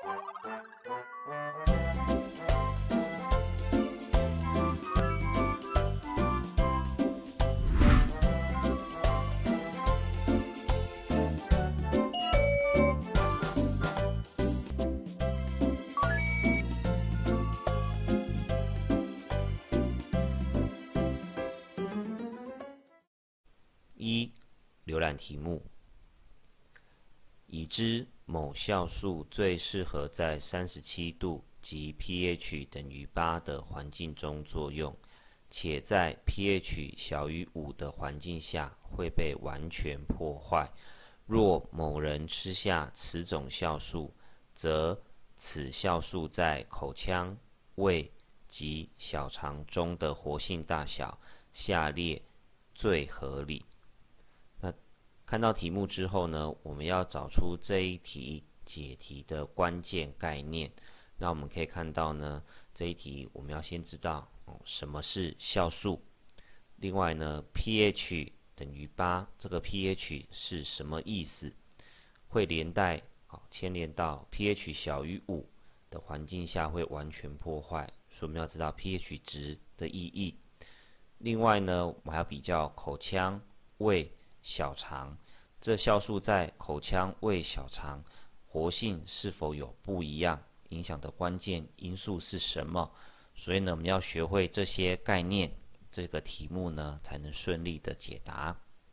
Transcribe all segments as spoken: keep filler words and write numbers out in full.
一、浏览题目。已知某酵素最适合在三十七度及 pH 等于八的环境中作用，且在 pH 小于五的环境下会被完全破坏。若某人吃下此种酵素，则此酵素在口腔、胃及小肠中的活性大小，下列最合理。那看到题目之后呢，我们要找出这一题解题的关键概念。那我们可以看到呢，这一题我们要先知道、哦、什么是酵素。另外呢 ，pH 等于八，这个 pH 是什么意思？会连带好牵连到 pH 小于五的环境下会完全破坏，所以我们要知道 pH 值的意义。另外呢，我们还要比较口腔、胃、小肠，这酵素在口腔、胃、小肠活性是否有不一样，影响的关键因素是什么？所以呢，我们要学会这些概念，这个题目呢才能顺利的解答。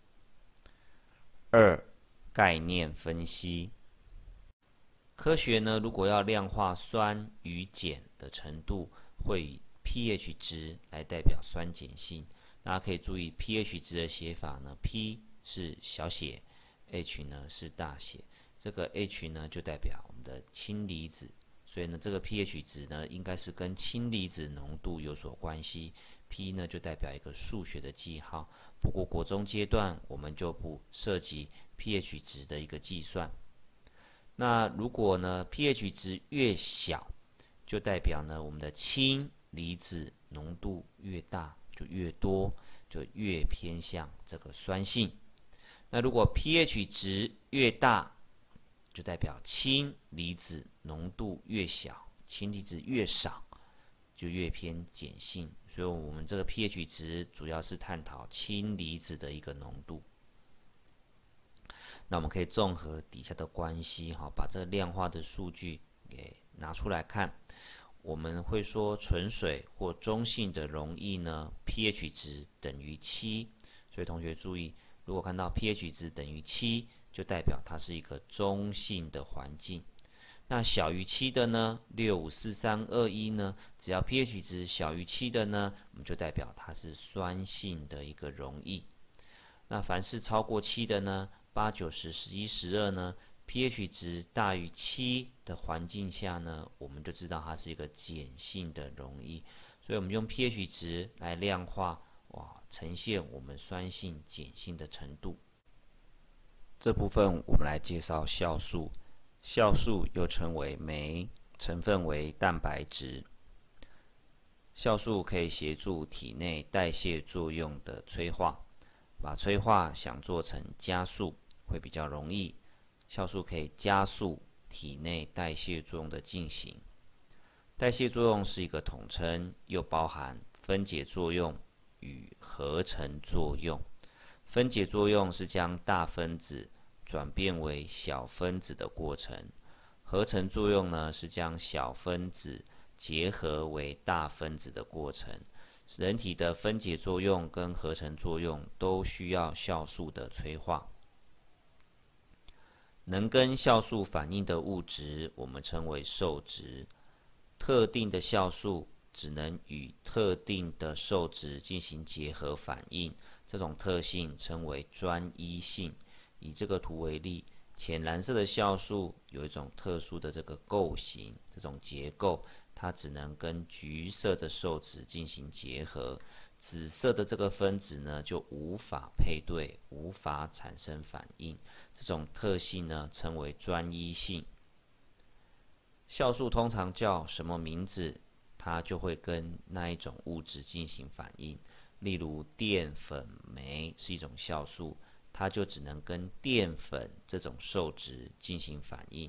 二、概念分析。科学呢，如果要量化酸与碱的程度，会以 pH 值来代表酸碱性。大家可以注意 pH 值的写法呢 ，P 是小写 ，H 呢是大写。这个 H 呢就代表我们的氢离子，所以呢这个 pH 值呢应该是跟氢离子浓度有所关系。P 呢就代表一个数学的记号。不过国中阶段我们就不涉及 pH 值的一个计算。那如果呢 pH 值越小，就代表呢我们的氢离子浓度越大，就越多，就越偏向这个酸性。那如果 pH 值越大，就代表氢离子浓度越小，氢离子越少，就越偏碱性。所以我们这个 pH 值主要是探讨氢离子的一个浓度。那我们可以综合底下的关系，把这个量化的数据给拿出来看。我们会说纯水或中性的溶液呢 ，pH 值等于七。所以同学注意，如果看到 pH 值等于七，就代表它是一个中性的环境。那小于七的呢，六五四三二一呢，只要 pH 值小于七的呢，我们就代表它是酸性的一个溶液。那凡是超过七的呢，八九十十一十二呢 ，pH 值大于七的环境下呢，我们就知道它是一个碱性的溶液。所以我们用 pH 值来量化，哇，呈现我们酸性、碱性的程度。这部分我们来介绍酵素。酵素又称为酶，成分为蛋白质。酵素可以协助体内代谢作用的催化，把催化想做成加速会比较容易。酵素可以加速体内代谢作用的进行。代谢作用是一个统称，又包含分解作用与合成作用。分解作用是将大分子转变为小分子的过程，合成作用呢是将小分子结合为大分子的过程。人体的分解作用跟合成作用都需要酵素的催化。能跟酵素反应的物质，我们称为受质。特定的酵素只能与特定的受质进行结合反应，这种特性称为专一性。以这个图为例，浅蓝色的酵素有一种特殊的这个构型，这种结构它只能跟橘色的受质进行结合，紫色的这个分子呢就无法配对，无法产生反应。这种特性呢称为专一性。酵素通常叫什么名字，它就会跟那一种物质进行反应。例如淀粉酶是一种酵素，它就只能跟淀粉这种受质进行反应。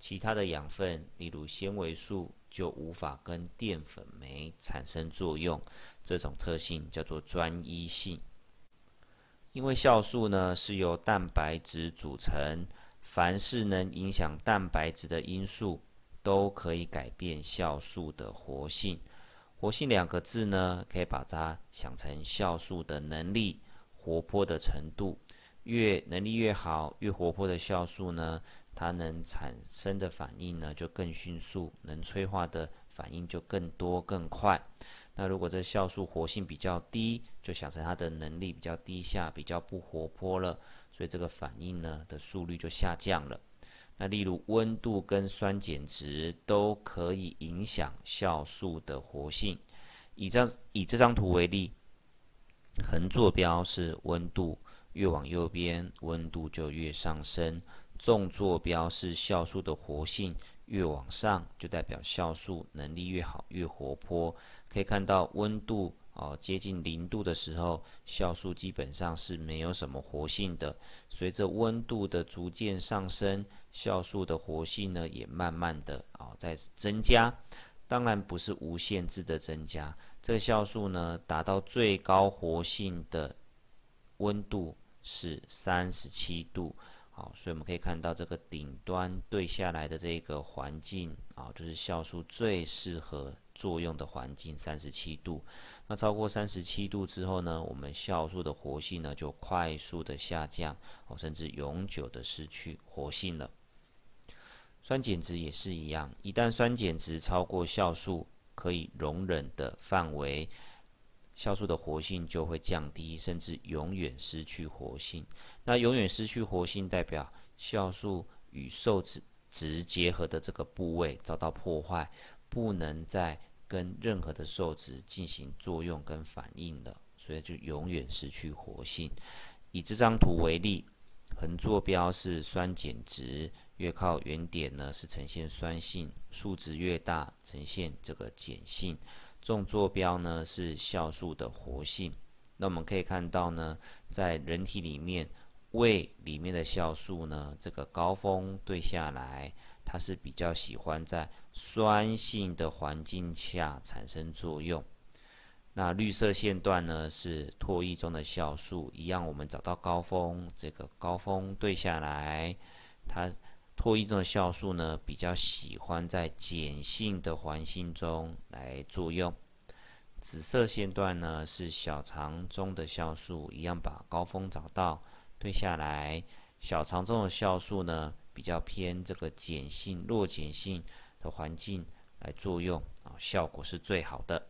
其他的养分，例如纤维素，就无法跟淀粉酶产生作用。这种特性叫做专一性。因为酵素呢是由蛋白质组成，凡是能影响蛋白质的因素，都可以改变酵素的活性。活性两个字呢，可以把它想成酵素的能力、活泼的程度。越能力越好、越活泼的酵素呢，它能产生的反应呢就更迅速，能催化的反应就更多更快。那如果这酵素活性比较低，就想成它的能力比较低下，比较不活泼了，所以这个反应呢的速率就下降了。那例如温度跟酸碱值都可以影响酵素的活性。以这以这张图为例，横坐标是温度，越往右边温度就越上升。纵坐标是酵素的活性，越往上就代表酵素能力越好，越活泼。可以看到温度哦接近零度的时候，酵素基本上是没有什么活性的。随着温度的逐渐上升，酵素的活性呢也慢慢的哦在增加。当然不是无限制的增加，这个酵素呢达到最高活性的温度是三十七度。好，所以我们可以看到这个顶端对下来的这个环境啊，就是酵素最适合作用的环境，三十七度。那超过三十七度之后呢，我们酵素的活性呢就快速的下降，哦，甚至永久的失去活性了。酸碱值也是一样，一旦酸碱值超过酵素可以容忍的范围，酵素的活性就会降低，甚至永远失去活性。那永远失去活性，代表酵素与受质结合的这个部位遭到破坏，不能再跟任何的受质进行作用跟反应了，所以就永远失去活性。以这张图为例，横坐标是酸碱值，越靠原点呢是呈现酸性，数值越大呈现这个碱性。纵坐标呢是酵素的活性。那我们可以看到呢，在人体里面，胃里面的酵素呢，这个高峰对下来，它是比较喜欢在酸性的环境下产生作用。那绿色线段呢是唾液中的酵素，一样我们找到高峰，这个高峰对下来，它唾液中的酵素呢比较喜欢在碱性的环境中来作用。紫色线段呢是小肠中的酵素，一样把高峰找到，对下来，小肠中的酵素呢比较偏这个碱性、弱碱性的环境来作用，啊，效果是最好的。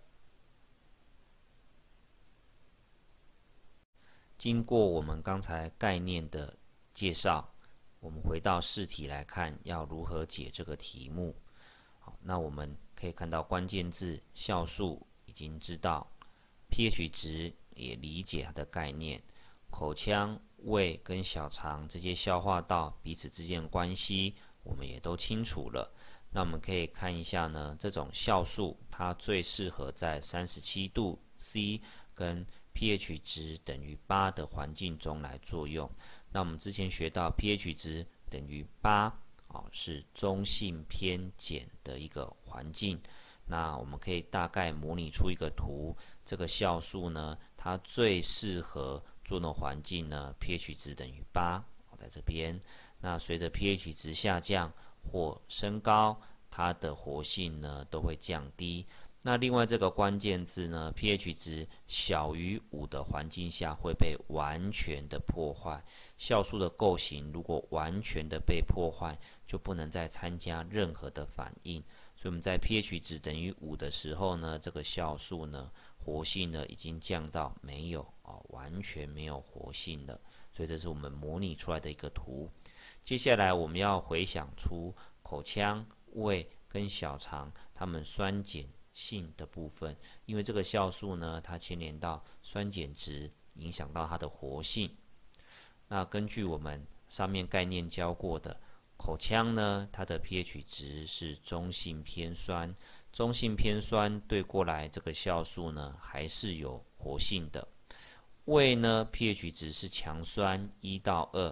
经过我们刚才概念的介绍，我们回到试题来看要如何解这个题目。好，那我们可以看到关键字酵素已经知道， pH 值也理解它的概念，口腔、胃跟小肠这些消化道彼此之间的关系我们也都清楚了。那我们可以看一下呢，这种酵素它最适合在三十七度 C 跟 pH 值等于八的环境中来作用。那我们之前学到 pH 值等于八，哦，是中性偏碱的一个环境。那我们可以大概模拟出一个图，这个酵素呢，它最适合作用的环境呢 pH 值等于八，哦，在这边。那随着 pH 值下降或升高，它的活性呢都会降低。那另外这个关键字呢 pH 值小于五的环境下会被完全的破坏，酵素的构型如果完全的被破坏，就不能再参加任何的反应。所以我们在 pH 值等于五的时候呢，这个酵素呢活性呢已经降到没有，哦，完全没有活性了。所以这是我们模拟出来的一个图。接下来我们要回想出口腔、胃跟小肠它们酸碱性的部分，因为这个酵素呢，它牵连到酸碱值，影响到它的活性。那根据我们上面概念教过的，口腔呢，它的 pH 值是中性偏酸，中性偏酸对过来这个酵素呢，还是有活性的。胃呢 pH 值是强酸一到二，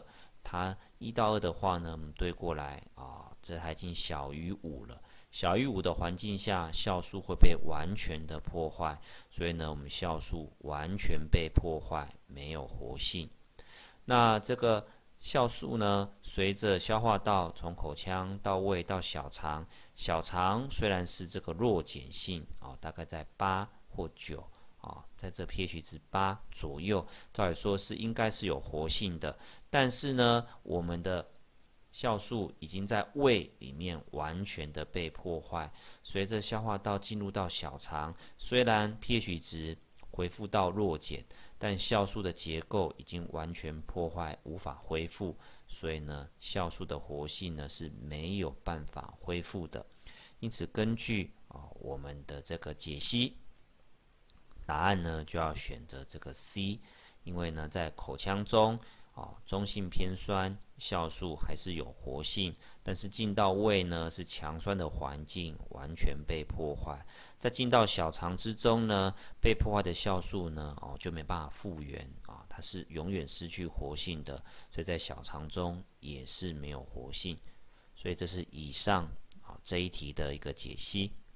它一到二的话呢，我们对过来啊，这它已经小于五了。小于五的环境下，酵素会被完全的破坏，所以呢，我们酵素完全被破坏，没有活性。那这个酵素呢，随着消化道从口腔到胃到小肠，小肠虽然是这个弱碱性啊、哦，大概在八或九啊，在这 pH 值八左右，照理说是应该是有活性的，但是呢，我们的酵素已经在胃里面完全的被破坏，随着消化道进入到小肠，虽然 pH 值恢复到弱碱，但酵素的结构已经完全破坏，无法恢复，所以呢，酵素的活性呢是没有办法恢复的。因此，根据啊、哦、我们的这个解析，答案呢就要选择这个 C， 因为呢在口腔中啊、哦、中性偏酸，酵素还是有活性，但是进到胃呢是强酸的环境，完全被破坏。在进到小肠之中呢，被破坏的酵素呢哦就没办法复原啊、哦，它是永远失去活性的，所以在小肠中也是没有活性。所以这是以上啊、哦、这一题的一个解析。